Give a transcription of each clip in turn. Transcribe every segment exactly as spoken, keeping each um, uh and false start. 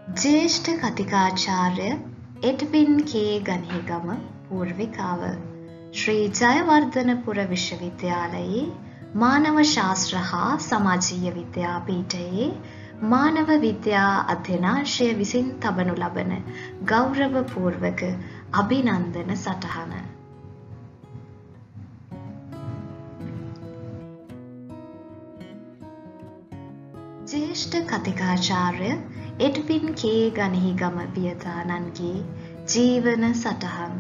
ජ්‍යෙෂ්ඨ කතිකාචාර්ය Edwin කේ ගනේගම පූර්විකාව ශ්‍රී ජයවර්ධනපුර විශ්වවිද්‍යාලයේ මානව ශාස්ත්‍ර හා සමාජීය විද්‍යාපීඨයේ මානව විද්‍යා අධ්‍යනාංශය විසින් තබනු ලබන ගෞරව පූර්වක අභිනන්දන සටහන. ජ්‍යෙෂ්ඨ කතිකාචාර්ය එඩ්වින් කේ ගනේගම පියතානන්ගේ ජීවන සටහන්.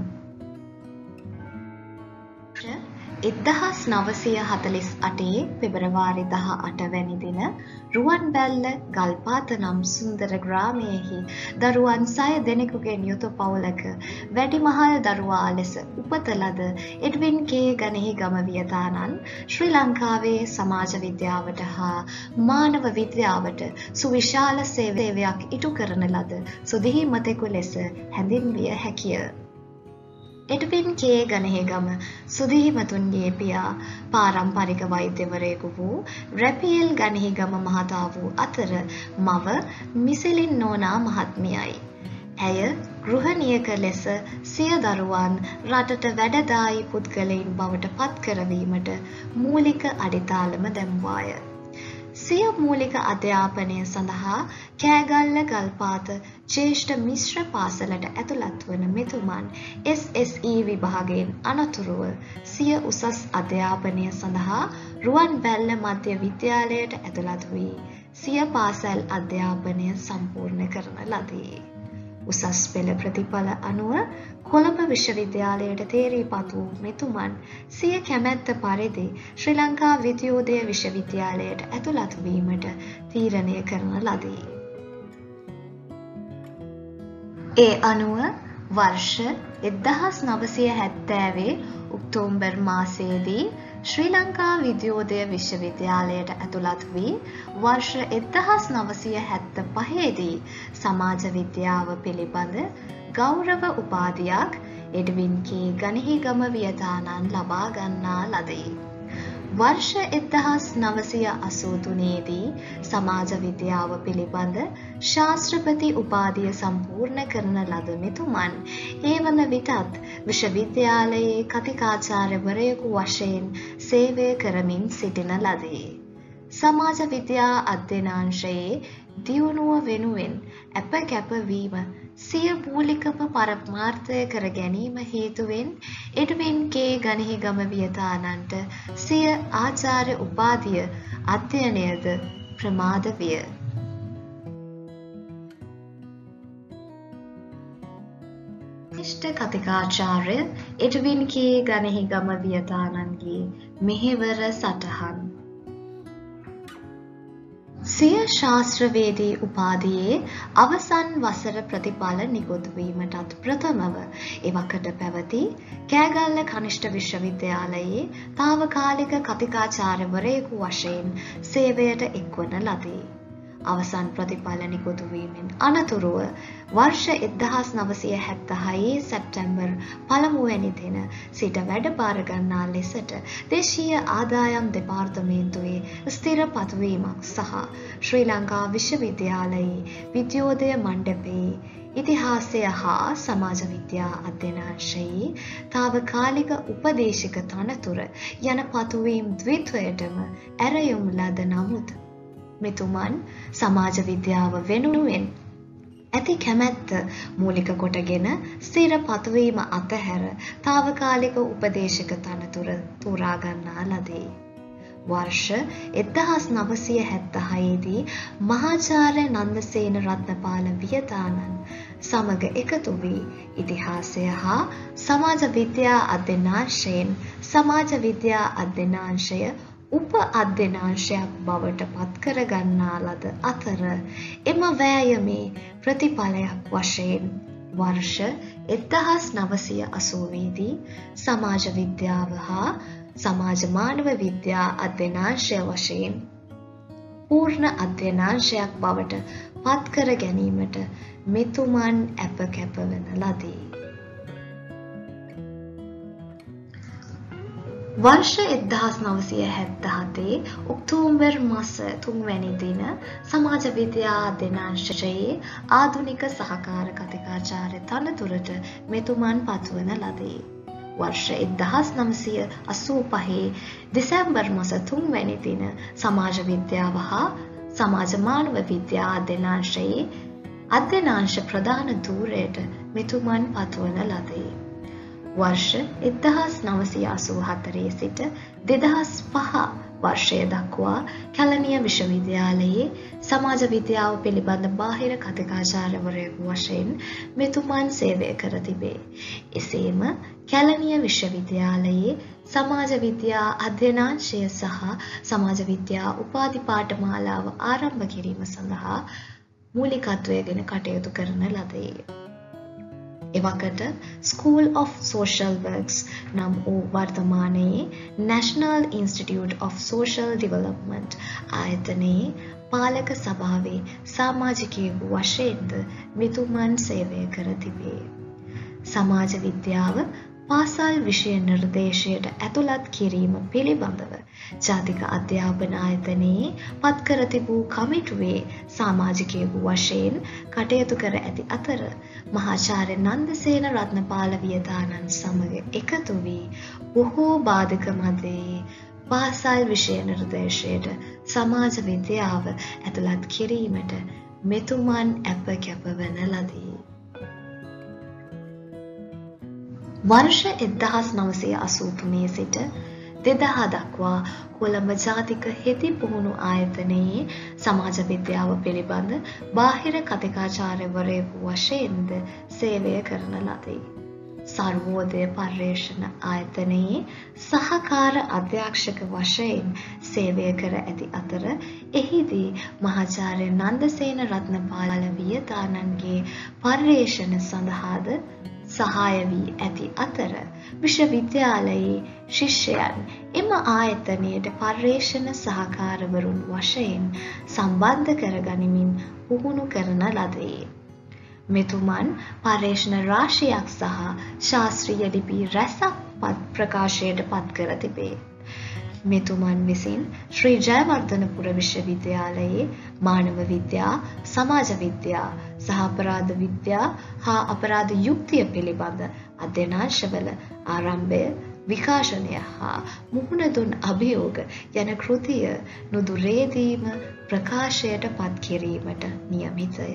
එක්දහස් නවසිය හතළිස් අටේ පෙබරවාරි දහ අට වැනි දින රුවන්වැල්ල ගල්පාත නම් සුන්දර ග්‍රාමයෙහි දරුවන් සය දෙනෙකුගෙන් යුතු පවුලක වැඩිමහල් දරුවා ලෙස උපත ලද එඩ්වින් කේ ගනේගම වියතානන් ශ්‍රී ලංකාවේ සමාජ විද්‍යාවට හා මානව විද්‍යාවට සුවිශාල සේවයක් ඉටු කරන ලද සුදිහිමතෙකු ලෙස හැඳින්විය හැකිය. එඩ්වින් කේ ගනේගම සුදිහිමතුන්ගේ පියා පාරම්පරික වෛද්‍යවරයෙකු වූ රැපියල් ගනේගම මහතා වූ අතර මව මිසෙලින් නෝනා මහත්මියයි. ඇය ගෘහණියක ලෙස සිය දරුවන් රටට වැඩදායී පුද්ගලයින් බවට පත් කරවීමට මූලික අඩිතාලම දැම්වාය. සිය මූලික අධ්‍යාපනය සඳහා කෑගල්ල ගල්පාත ජ්‍යෙෂ්ඨ මිශ්‍ර පාසලට ඇතුළත් වන මෙතුමන් එස් එස් ඊ විභාගයෙන් අනතුරුව සිය උසස් අධ්‍යාපනය සඳහා රුවන්වැල්ල මධ්‍ය විද්‍යාලයට ඇතුළත් වී සිය පාසල් අධ්‍යාපනය සම්පූර්ණ කරන ලදී. උසස් පෙළ ප්‍රතිඵල අනුව කොළඹ විශ්වවිද්‍යාලයට තේරීපත් වූ මෙතුමන් සිය කැමැත්ත පරිදි ශ්‍රී ලංකා විද්‍යෝදය විශ්වවිද්‍යාලයට ඇතුළත් වීමට තීරණය කරන ලදී. ඒ අනුව වර්ෂ එක්දහස් නවසිය හැත්තෑවේ ඔක්තෝබර් මාසයේදී ශ්‍රී ලංකා විද්‍යෝදය විශ්වවිද්‍යාලයට ඇතුළත් වී වර්ෂ එක්දහස් නවසිය හැත්ත පහේදී සමාජ විද්‍යාව පිළිබඳ ගෞරව උපාධියක් එඩ්වින් කේ ගනේගම වියතානන් ලබා ගන්නා ලදී. වර්ෂ එක්දහස් නවසිය අසූ තුනේදී සමාජ විද්‍යාව පිළිබඳ ශාස්ත්‍රපති උපාධිය සම්පූර්ණ කරන ලද මෙතුමන් ඒ වන විටත් විශ්වවිද්‍යාලයේ කතිකාචාර්යවරයෙකු වශයෙන් සේවය කරමින් සිටින ලදී. සමාජ විද්‍යා අධ්‍යනාංශයේ දියුණුව වෙනුවෙන් අප කැපවීම සිය මූලිකම පරමාර්ථය කර ගැනීම හේතුවෙන් එඩ්වින් කේ ගනේගම වියතානන්ට සිය ආචාර්ය උපාධිය අධ්‍යයනයද ප්‍රමාද විය. ඉෂ්ඨ කතිකාචාර්ය එඩ්වින් කේ ගනේගම වියතානන්ගේ මෙහෙවර සටහන්. සිය ශාස්ත්‍රවේදී උපාධියේ අවසන් වසර ප්‍රතිඵල නිකුත් වීමටත් ප්‍රථමව එවකට පැවති කෑගල්ල කනිෂ්ඨ විශ්වවිද්‍යාලයේ තාවකාලික කතිකාචාර්යවරයෙකු වශයෙන් සේවයට එක්වන ලදී. අවසන් ප්‍රතිඵල නිකුත් වීමෙන් අනතුරුව වර්ෂ එක්දහස් නවසිය හැත්තහයේ සැප්තැම්බර් පළමුවැනි දින සිට වැඩභාර ගන්නා ලෙසට දේශීය ආදායම් දෙපාර්තමේන්තුවේ ස්ථිර පත්වීමක් සහ ශ්‍රී ලංකා විශ්වවිද්‍යාලයේ විද්‍යෝදය මණ්ඩපයේ ඉතිහාසය හා සමාජ විද්‍යා අධ්‍යනාංශයේ තාවකාලික උපදේශක තනතුර යන පත්වීම් ද්විත්වයටම ඇරයුම් ලද නමුත් මෙතුමන් සමාජ විද්‍යාව වෙනුවෙන් ඇති කැමැත්ත මූලික කොටගෙන ස්ථිර පත්වීම අතහැර තාවකාලික උපදේශක තනතුර තෝරා ගන්නා ලදී. වර්ෂ එක්දහස් නවසිය හැත්තහයේදී මහාචාර්ය නන්දසේන රත්නපාල වියතානන් සමග එකතු වී ඉතිහාසය හා සමාජ විද්‍යා අධ්‍යනාංශයෙන් සමාජ විද්‍යා අධ්‍යනාංශය උප අධ්‍යනාංශයක් බවට පත් කර ගන්නා ලද අතර එම වෑයමේ ප්‍රතිඵලයක් වශයෙන් වර්ෂ එක්දහස් නවසිය අසූවේදී සමාජ විද්‍යාව හා සමාජ මානව විද්‍යා අධ්‍යනාංශය වශයෙන් පූර්ණ අධ්‍යනාංශයක් බවට පත් කර ගැනීමට මෙතුමන් අප කැපවන ලදී. වර්ෂ එක්දහස් නවසිය හැත්තහතේ ඔක්තෝබර් මාස තුන්වැනි දින සමාජ විද්‍යා අධ්‍යනාංශයේ ආධුනික සහකාර කතිකාචාර්ය තනතුරට මෙතුමන් පත්වන ලදී. වර්ෂ එක්දහස් නවසිය අසූපහේ දෙසැම්බර් මාස තුන්වැනි දින සමාජ විද්‍යාව හා සමාජ මානව විද්‍යා අධ්‍යනාංශයේ අධ්‍යනාංශ ප්‍රධාන ධූරයට මෙතුමන් පත්වන ලදී. වර්ෂ එක්දහස් නවසිය අසූහතරේ සිට දෙදහස් පහ වර්ෂය දක්වා කැලණිය විශ්වවිද්‍යාලයේ සමාජ විද්‍යාව පිළිබඳ බාහිර කතිකාචාර්යවරයෙකු වශයෙන් මෙතුමන් සේවය කර තිබේ. එසේම කැලණිය විශ්වවිද්‍යාලයේ සමාජ විද්‍යා අධ්‍යනාංශය සහ සමාජ විද්‍යා උපාධි පාඨමාලාව ආරම්භ කිරීම සඳහා මූලිකත්වයගෙන කටයුතු කරන ලදී. එවකට School of Social Works නම් වූ වර්තමානයේ National Institute of Social Development ආයතනයේ පාලක සභාවේ සමාජිකයෙකු වශයෙන්ද මෙතුමන් සේවය කර තිබේ. සමාජ විද්‍යාව පාසල් විෂය නිර්දේශයට ඇතුළත් කිරීම පිළිබඳව ජාතික අධ්‍යාපන ආයතනයේ පත්කර තිබූ කමිටුවේ සමාජිකයෙකු වශයෙන් කටයුතු කර ඇති අතර මහාචාර්ය නන්දසේන රත්නපාල වියතානන් සමග එකතු වී බොහෝ බාධක මැදේ පාසල් විෂය නිර්දේශයට සමාජ විද්‍යාව ඇතුළත් කිරීමට මෙතුමන් අප කැපවන ලදී. වර්ෂ එක්දහස් නවසිය අසූතුනේ සිට දෙදහ දක්වා කොළඹ ජාතික හෙදි පුහුණු ආයතනයේ සමාජ විද්‍යාව පිළිබඳ බාහිර කතිකාචාර්යවරයෙකු වශයෙන්ද සේවය කරන ලදී. සර්වෝදය පර්යේෂණ ආයතනයේ සහකාර අධ්‍යක්ෂක වශයෙන් සේවය කර ඇති අතර එහිදී මහාචාර්ය නන්දසේන රත්නපාල වියතානන්ගේ පර්යේෂණ සඳහාද සහාය වී ඇති අතර විශ්වවිද්‍යාලයේ ශිෂ්‍යයන් එම ආයතනයට පර්යේෂණ සහකාරවරුන් වශයෙන් සම්බන්ධ කරගනිමින් පුහුණු කරන ලදී. මෙතුමන් පර්යේෂණ රාශියක් සහ ශාස්ත්‍රීය ලිපි රැසක් පත් ප්‍රකාශයට පත් කර තිබේ. මෙතුමන් විසින් ශ්‍රී ජයවර්ධනපුර විශ්වවිද්‍යාලයේ මානව විද්‍යා, සමාජ විද්‍යා සහ අපරාධ විද්‍යා හා අපරාධ යුක්තිය පිළිබඳ අධ්‍යනාංශවල ආරම්භය, විකාශනය හා මුහුණ දුන් අභියෝග යන කෘතිය නුදුරේදීම ප්‍රකාශයට පත් කිරීමට නියමිතය.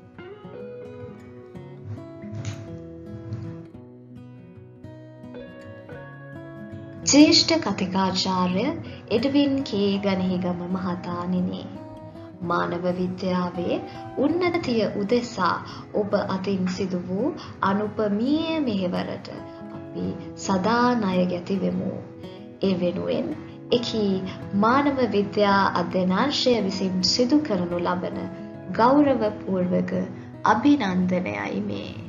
ජ්‍යෙෂ්ඨ කතිකාචාර්ය එඩ්වින් කේ ගණහිගම මහතාණෙනි, මානව විද්‍යාවේ උන්නතිය උදෙසා ඔබ අතින් සිදු වූ අනුපමීය මෙහෙවරට අපි සදා ණය ගැතිවෙමු. ඒ වෙනුවෙන් එකී මානව විද්‍යා අධ්‍යනාංශය විසින් සිදු කරනු ලබන ගෞරවපූර්වක අභිනන්දනයයි මේ.